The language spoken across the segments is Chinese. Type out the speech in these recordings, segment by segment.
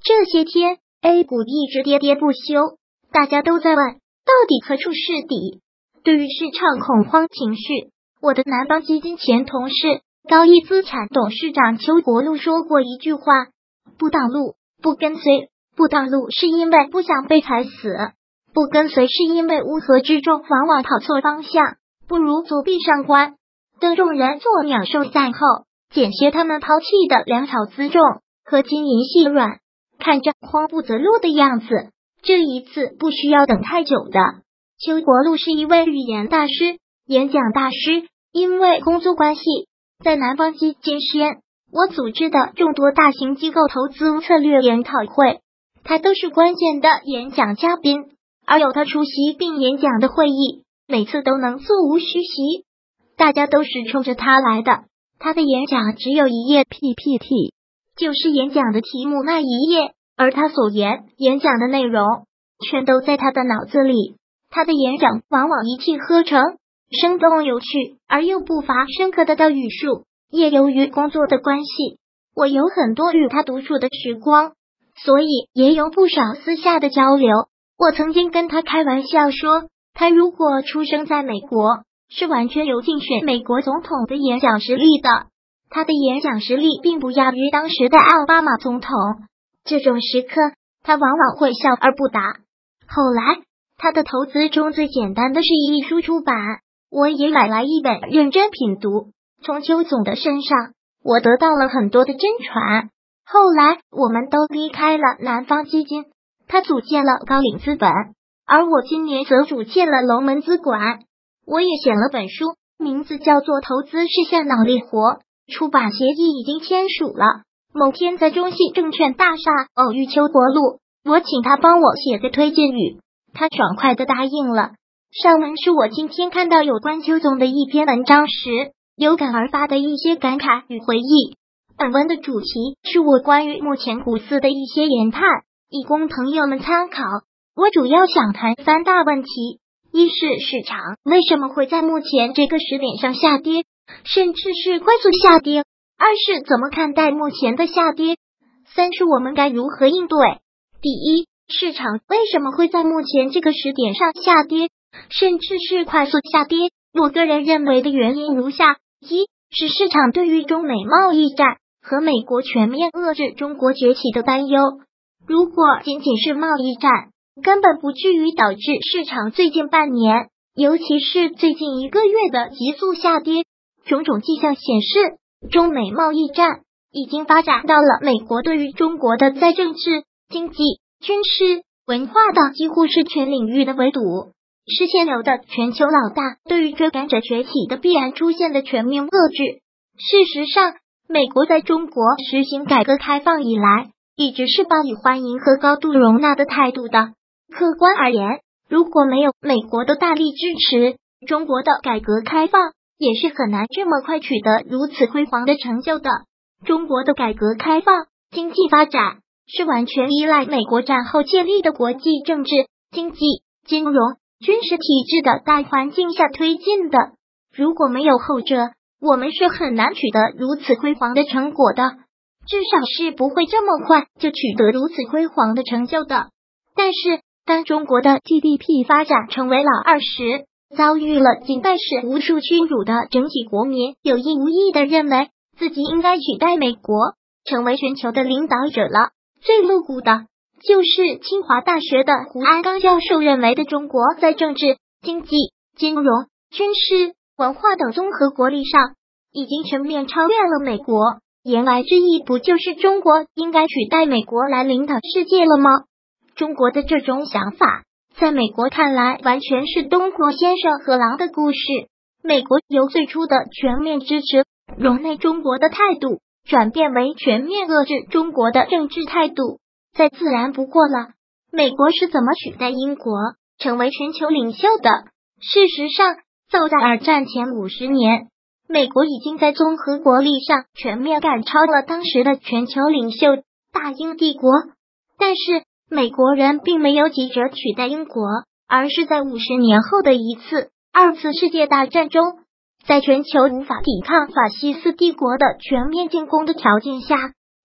这些天 A 股一直跌跌不休，大家都在问到底何处是底。对于市场恐慌情绪，我的南方基金前同事高毅资产董事长邱国禄说过一句话：不挡路，不跟随，不挡路是因为不想被踩死，不跟随是因为乌合之众往往跑错方向，不如左臂上观，等众人做鸟兽散后，捡些他们抛弃的粮草辎重和金银细软，看着慌不择路的样子，这一次不需要等太久的。邱国禄是一位语言大师、演讲大师，因为工作关系，在南方基金圈，我组织的众多大型机构投资策略研讨会，他都是关键的演讲嘉宾，而有他出席并演讲的会议，每次都能座无虚席，大家都是冲着他来的。他的演讲只有一页 PPT， 就是演讲的题目那一页，而他所演讲的内容全都在他的脑子里。他的演讲往往一气呵成，生动有趣，而又不乏深刻的语术。也由于工作的关系，我有很多与他独处的时光，所以也有不少私下的交流。我曾经跟他开玩笑说，他如果出生在美国，是完全有竞选美国总统的演讲实力的。他的演讲实力并不亚于当时的奥巴马总统。这种时刻，他往往会笑而不答。后来，他的投资中最简单的是一书出版，我也买来一本认真品读。从邱总的身上，我得到了很多的真传。后来我们都离开了南方基金，他组建了高瓴资本，而我今年则组建了龙门资管。我也写了本书，名字叫做《投资是项脑力活》，出版协议已经签署了。某天在中信证券大厦偶遇邱国禄，我请他帮我写个推荐语，他爽快地答应了。上文是我今天看到有关邱总的一篇文章时有感而发的一些感慨与回忆。本文的主题是我关于目前股市的一些研判，以供朋友们参考。我主要想谈三大问题：一是市场为什么会在目前这个时点上下跌，甚至是快速下跌；二是怎么看待目前的下跌；三是我们该如何应对。第一，市场为什么会在目前这个时点上下跌，甚至是快速下跌？我个人认为的原因如下：一是市场对于中美贸易战和美国全面遏制中国崛起的担忧。如果仅仅是贸易战，根本不至于导致市场最近半年，尤其是最近一个月的急速下跌。种种迹象显示，中美贸易战已经发展到了美国对于中国的在政治、经济、军事、文化的几乎是全领域的围堵，是现有的全球老大对于追赶者崛起的必然出现的全面遏制。事实上，美国在中国实行改革开放以来，一直是抱以欢迎和高度容纳的态度的。客观而言，如果没有美国的大力支持，中国的改革开放也是很难这么快取得如此辉煌的成就的。中国的改革开放经济发展是完全依赖美国战后建立的国际政治、经济、金融、军事体制的大环境下推进的。如果没有后者，我们是很难取得如此辉煌的成果的，至少是不会这么快就取得如此辉煌的成就的。但是，当中国的 GDP 发展成为老二时，遭遇了近代史无数屈辱的整体国民有意无意的认为自己应该取代美国，成为全球的领导者了。最露骨的就是清华大学的胡安刚教授认为的中国在政治、经济、金融、军事、文化等综合国力上已经全面超越了美国。言外之意不就是中国应该取代美国来领导世界了吗？中国的这种想法在美国看来完全是东国先生和狼的故事。美国由最初的全面支持容内中国的态度转变为全面遏制中国的政治态度，再自然不过了。美国是怎么取代英国成为全球领袖的？事实上，早在二战前50年，美国已经在综合国力上全面赶超了当时的全球领袖大英帝国。但是美国人并没有急着取代英国，而是在50年后的一次二次世界大战中，在全球无法抵抗法西斯帝国的全面进攻的条件下，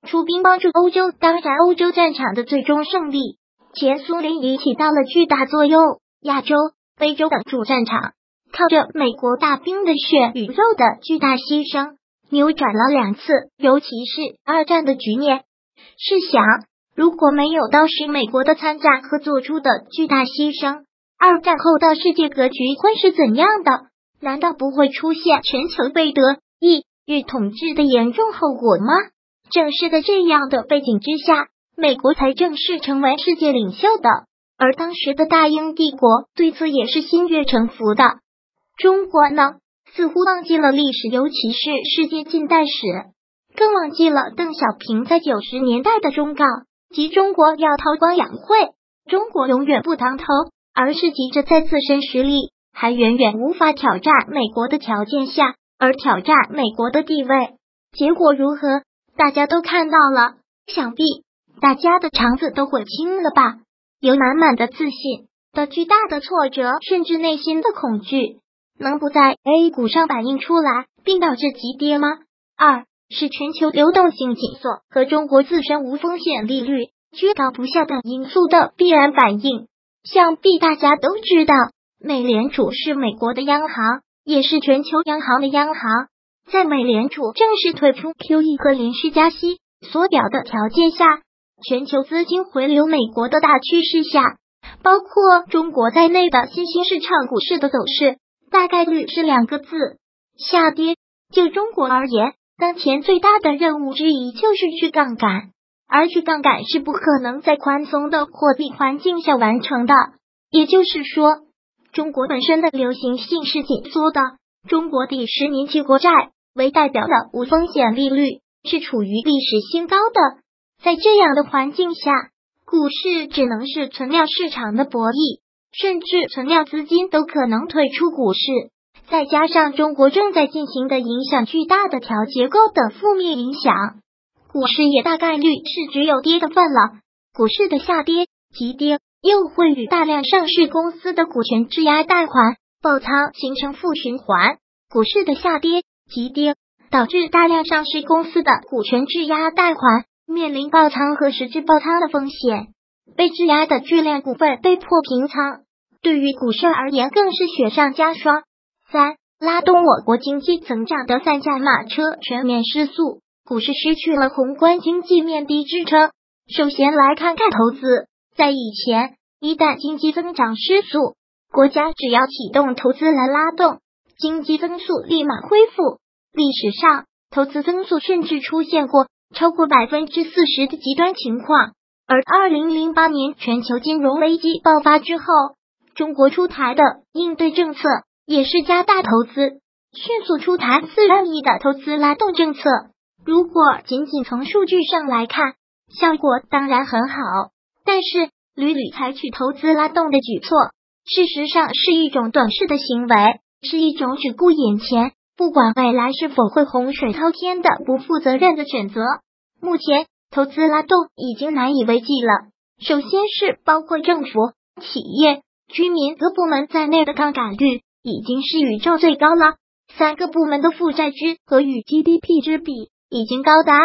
出兵帮助欧洲。当然，欧洲战场的最终胜利，前苏联也起到了巨大作用。亚洲、非洲等主战场，靠着美国大兵的血与肉的巨大牺牲，扭转了2次，尤其是2战的局面。试想，如果没有当时美国的参战和做出的巨大牺牲，2战后的世界格局会是怎样的？难道不会出现全球被德意日统治的严重后果吗？正是在这样的背景之下，美国才正式成为世界领袖的，而当时的大英帝国对此也是心悦诚服的。中国呢，似乎忘记了历史，尤其是世界近代史，更忘记了邓小平在90年代的忠告，即中国要韬光养晦，中国永远不当头，而是急着在自身实力还远远无法挑战美国的条件下，而挑战美国的地位。结果如何？大家都看到了，想必大家的肠子都悔青了吧？有满满的自信的巨大的挫折，甚至内心的恐惧，能不在 A 股上反映出来，并导致急跌吗？2是全球流动性紧缩和中国自身无风险利率居高不下等因素的必然反应。想必大家都知道，美联储是美国的央行，也是全球央行的央行。在美联储正式退出 QE 和连续加息缩表的条件下，全球资金回流美国的大趋势下，包括中国在内的新兴市场股市的走势大概率是2个字：下跌。就中国而言，当前最大的任务之一就是去杠杆，而去杠杆是不可能在宽松的货币环境下完成的。也就是说，中国本身的流行性是紧缩的，中国以10年期国债为代表的无风险利率是处于历史新高的。在这样的环境下，股市只能是存量市场的博弈，甚至存量资金都可能退出股市。再加上中国正在进行的影响巨大的调结构等负面影响，股市也大概率是只有跌的份了。股市的下跌、急跌又会与大量上市公司的股权质押贷款爆仓形成负循环。股市的下跌、急跌导致大量上市公司的股权质押贷款面临爆仓和实质爆仓的风险，被质押的巨量股份被迫平仓，对于股市而言更是雪上加霜。3拉动我国经济增长的3驾马车全面失速，股市失去了宏观经济面的支撑。首先来看看投资，在以前，一旦经济增长失速，国家只要启动投资来拉动，经济增速立马恢复。历史上，投资增速甚至出现过超过40%的极端情况。而2008年全球金融危机爆发之后，中国出台的应对政策也是加大投资，迅速出台4万亿的投资拉动政策。如果仅仅从数据上来看，效果当然很好，但是屡屡采取投资拉动的举措，事实上是一种短视的行为，是一种只顾眼前，不管未来是否会洪水滔天的不负责任的选择。目前投资拉动已经难以为继了。首先是包括政府、企业、居民各部门在内的杠杆率已经是宇宙最高了，3个部门的负债之和与 GDP 之比已经高达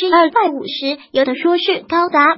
250%，有的说是高达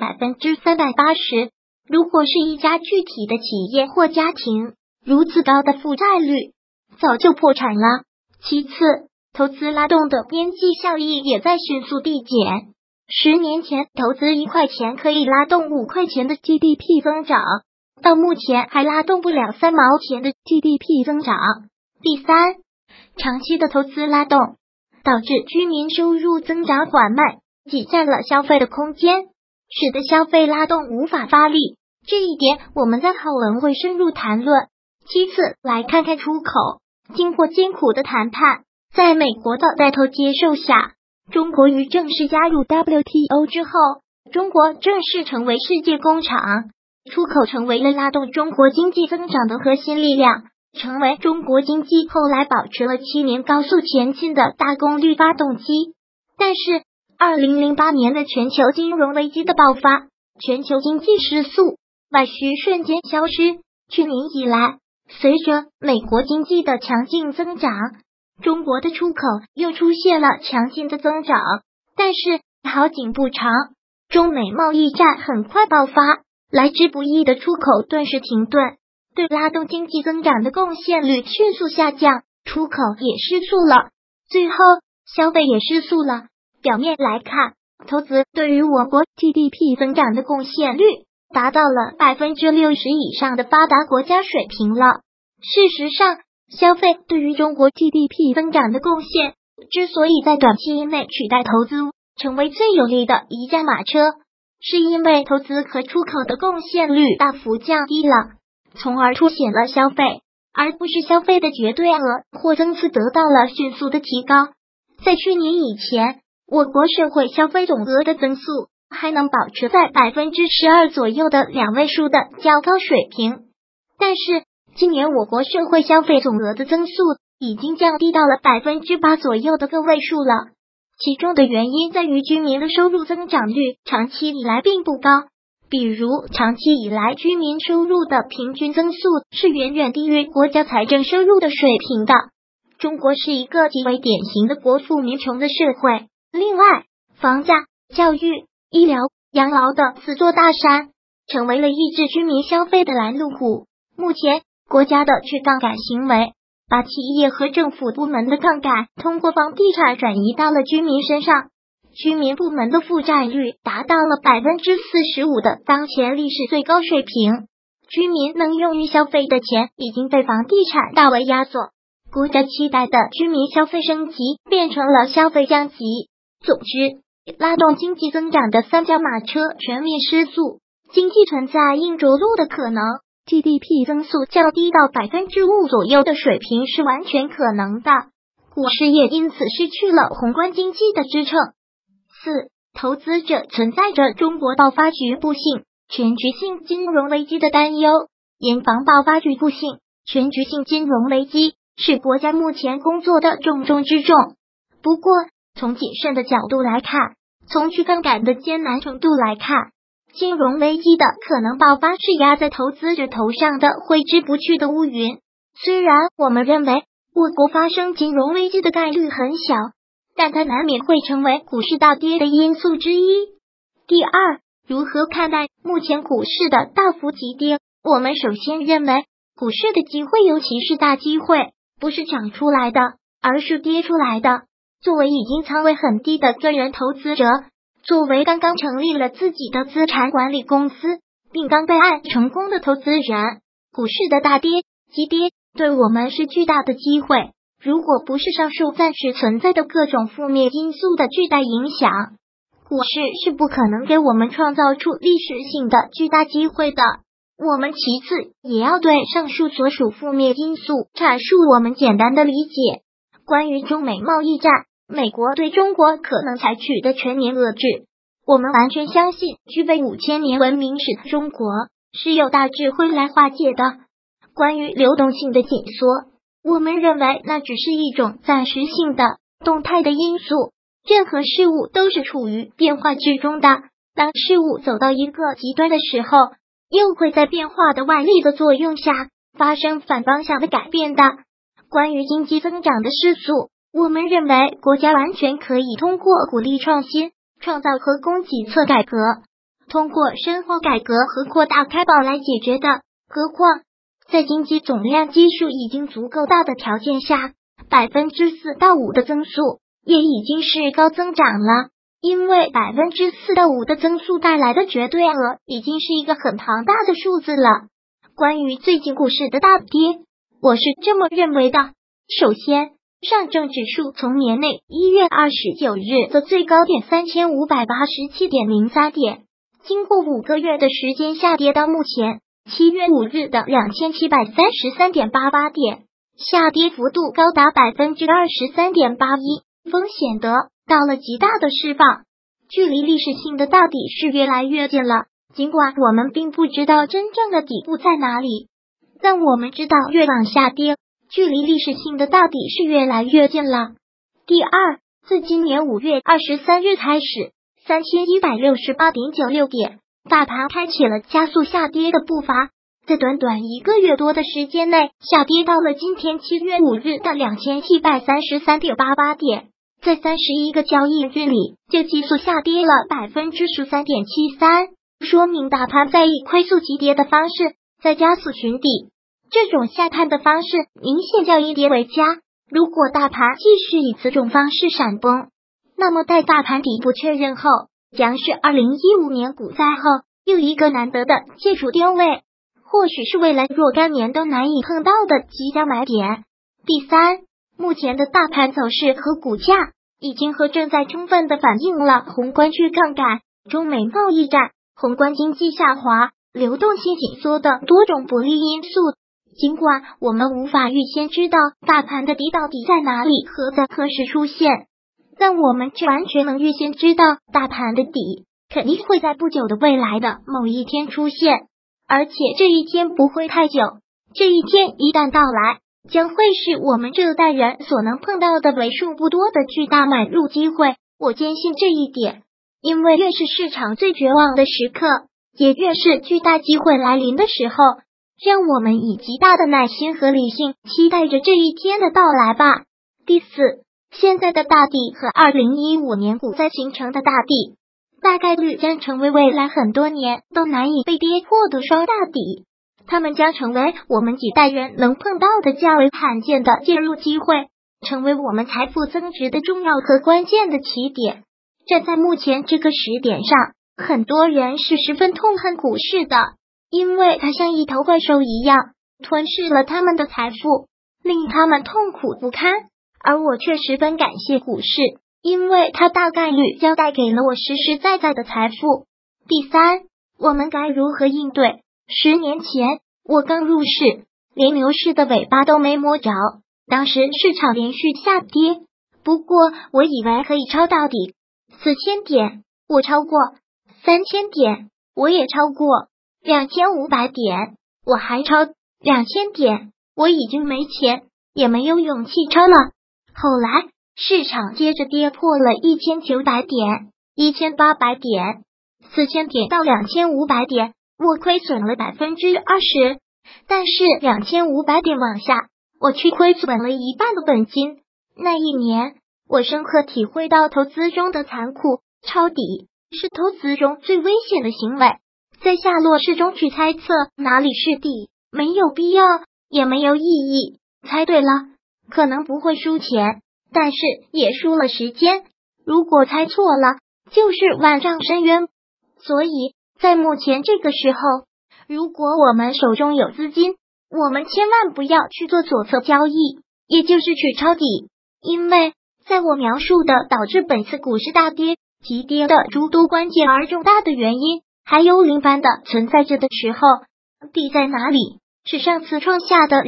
380%。如果是一家具体的企业或家庭，如此高的负债率，早就破产了。其次，投资拉动的边际效益也在迅速递减。10年前，投资1块钱可以拉动5块钱的 GDP 增长，到目前还拉动不了3毛钱的 GDP 增长。第3，长期的投资拉动导致居民收入增长缓慢，挤占了消费的空间，使得消费拉动无法发力。这一点我们在后文会深入谈论。其次，来看看出口。经过艰苦的谈判，在美国的带头接受下，中国于正式加入 WTO 之后，中国正式成为世界工厂，出口成为了拉动中国经济增长的核心力量，成为中国经济后来保持了7年高速前进的大功率发动机。但是2008年的全球金融危机的爆发，全球经济失速，外需瞬间消失。去年以来，随着美国经济的强劲增长，中国的出口又出现了强劲的增长，但是好景不长，中美贸易战很快爆发，来之不易的出口顿时停顿，对拉动经济增长的贡献率迅速下降，出口也失速了，最后消费也失速了。表面来看，投资对于我国 GDP 增长的贡献率达到了 60% 以上的发达国家水平了。事实上，消费对于中国 GDP 增长的贡献之所以在短期内取代投资，成为最有力的一驾马车，是因为投资和出口的贡献率大幅降低了，从而凸显了消费，而不是消费的绝对额或增速得到了迅速的提高。在去年以前，我国社会消费总额的增速还能保持在 12% 左右的2位数的较高水平，但是今年我国社会消费总额的增速已经降低到了 8% 左右的个位数了。其中的原因在于居民的收入增长率长期以来并不高，比如长期以来居民收入的平均增速是远远低于国家财政收入的水平的。中国是一个极为典型的国富民穷的社会。另外，房价、教育、医疗、养老等4座大山成为了抑制居民消费的拦路虎。目前国家的去杠杆行为把企业和政府部门的杠杆通过房地产转移到了居民身上，居民部门的负债率达到了 45% 的当前历史最高水平，居民能用于消费的钱已经被房地产大为压缩，国家期待的居民消费升级变成了消费降级。总之，拉动经济增长的3驾马车全面失速，经济存在硬着陆的可能。GDP 增速降低到 5% 左右的水平是完全可能的，股市也因此失去了宏观经济的支撑。4. 投资者存在着中国爆发局部性、全局性金融危机的担忧，严防爆发局部性、全局性金融危机是国家目前工作的重中之重。不过，从谨慎的角度来看，从去杠杆的艰难程度来看，金融危机的可能爆发是压在投资者头上的挥之不去的乌云。虽然我们认为我国发生金融危机的概率很小，但它难免会成为股市大跌的因素之一。第二，如何看待目前股市的大幅急跌？我们首先认为，股市的机会，尤其是大机会，不是涨出来的，而是跌出来的。作为已经仓位很低的个人投资者，作为刚刚成立了自己的资产管理公司，并刚备案成功的投资人，股市的大跌、急跌对我们是巨大的机会。如果不是上述暂时存在的各种负面因素的巨大影响，股市是不可能给我们创造出历史性的巨大机会的。我们其次也要对上述所属负面因素阐述我们简单的理解。关于中美贸易战，美国对中国可能采取的全面遏制，我们完全相信具备5000年文明史的中国是有大智慧来化解的。关于流动性的紧缩，我们认为那只是一种暂时性的动态的因素，任何事物都是处于变化之中的，当事物走到一个极端的时候，又会在变化的外力的作用下发生反方向的改变的。关于经济增长的失速，我们认为国家完全可以通过鼓励创新、创造和供给侧改革，通过深化改革和扩大开放来解决的。何况在经济总量基数已经足够大的条件下，4%到5%的增速也已经是高增长了，因为4%到5%的增速带来的绝对额已经是一个很庞大的数字了。关于最近股市的大跌，我是这么认为的。首先，上证指数从年内1月29日的最高点3587.03点，经过5个月的时间下跌到目前7月5日的2733.88点，下跌幅度高达 23.81%， 风险得到了极大的释放，距离历史性的大底是越来越近了。尽管我们并不知道真正的底部在哪里，但我们知道越往下跌，距离历史性的大底是越来越近了。第二，自今年5月23日开始，3168.96点，大盘开启了加速下跌的步伐，在短短1个月多的时间内，下跌到了今天7月5日的2733.88点， 在31个交易日里就急速下跌了 13.73%， 说明大盘在以快速急跌的方式在加速寻底。这种下探的方式明显较以跌为佳。如果大盘继续以此种方式闪崩，那么待大盘底部确认后，将是2015年股灾后又一个难得的借助低位，或许是未来若干年都难以碰到的极佳买点。第三，目前的大盘走势和股价已经和正在充分的反映了宏观去杠杆、中美贸易战、宏观经济下滑、流动性紧缩的多种不利因素。尽管我们无法预先知道大盘的底到底在哪里和在何时出现，但我们却完全能预先知道大盘的底肯定会在不久的未来的某一天出现，而且这一天不会太久。这一天一旦到来，将会是我们这代人所能碰到的为数不多的巨大买入机会。我坚信这一点，因为越是市场最绝望的时刻，也越是巨大机会来临的时候。让我们以极大的耐心和理性期待着这一天的到来吧。第四，现在的大底和2015年股灾形成的大底，大概率将成为未来很多年都难以被跌破的双大底。它们将成为我们几代人能碰到的较为罕见的介入机会，成为我们财富增值的重要和关键的起点。站在目前这个时点上，很多人是十分痛恨股市的。因为它像一头怪兽一样吞噬了他们的财富，令他们痛苦不堪。而我却十分感谢股市，因为它大概率将带给了我实实在在的财富。第三，我们该如何应对？10年前我刚入市，连牛市的尾巴都没摸着，当时市场连续下跌，不过我以为可以抄到底。4000点我超过，3000点我也超过，2500点我还超，2000点我已经没钱也没有勇气超了。后来市场接着跌破了1900点、1800点、4000点到2500点，我亏损了 20%， 但是2500点往下，我却亏损了一半的本金。那一年我深刻体会到投资中的残酷，抄底是投资中最危险的行为。在下落市中去猜测哪里是底，没有必要，也没有意义。猜对了，可能不会输钱，但是也输了时间。如果猜错了，就是万丈深渊。所以，在目前这个时候，如果我们手中有资金，我们千万不要去做左侧交易，也就是去抄底。因为在我描述的导致本次股市大跌、急跌的诸多关键而重大的原因还幽灵般的存在着的时候，底在哪里？是上次创下的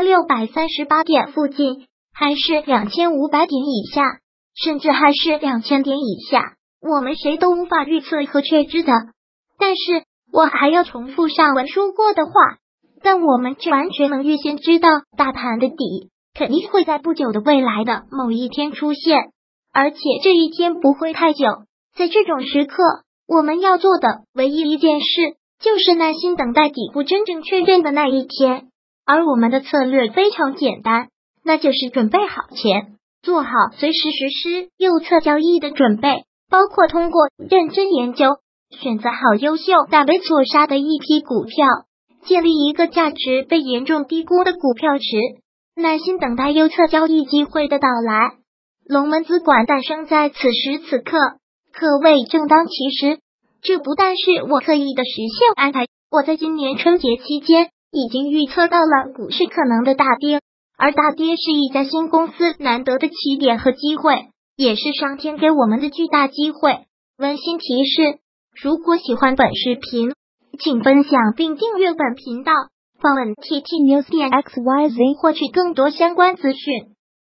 2638点附近，还是2500点以下，甚至还是2000点以下？我们谁都无法预测和确知的。但是我还要重复上文说过的话，但我们却完全能预先知道大盘的底肯定会在不久的未来的某一天出现，而且这一天不会太久。在这种时刻，我们要做的唯一一件事就是耐心等待底部真正确认的那一天。而我们的策略非常简单，那就是准备好钱，做好随时实施右侧交易的准备，包括通过认真研究，选择好优秀但被错杀的一批股票，建立一个价值被严重低估的股票池，耐心等待右侧交易机会的到来。龙门资管诞生在此时此刻，可谓正当其时。这不但是我刻意的实现安排，我在今年春节期间已经预测到了股市可能的大跌，而大跌是一家新公司难得的起点和机会，也是上天给我们的巨大机会。温馨提示，如果喜欢本视频，请分享并订阅本频道，访问 TT News 点 XYZ 获取更多相关资讯。